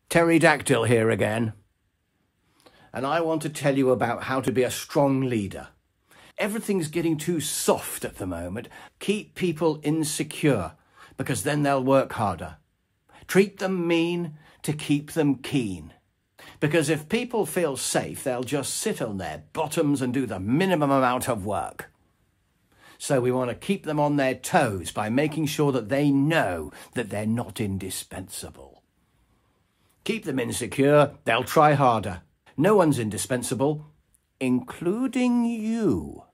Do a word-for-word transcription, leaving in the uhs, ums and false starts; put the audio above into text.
Terry Dacktill here again, and I want to tell you about how to be a strong leader. Everything's getting too soft at the moment. Keep people insecure, because then they'll work harder. Treat them mean to keep them keen. Because if people feel safe, they'll just sit on their bottoms and do the minimum amount of work. So we want to keep them on their toes by making sure that they know that they're not indispensable. Keep them insecure, they'll try harder. No one's indispensable, including you.